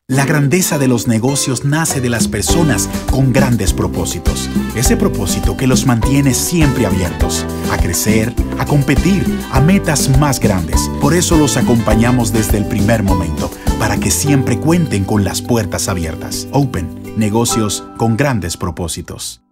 La grandeza de los negocios nace de las personas con grandes propósitos. Ese propósito que los mantiene siempre abiertos a crecer, a competir, a metas más grandes. Por eso los acompañamos desde el primer momento, para que siempre cuenten con las puertas abiertas. Open, negocios con grandes propósitos.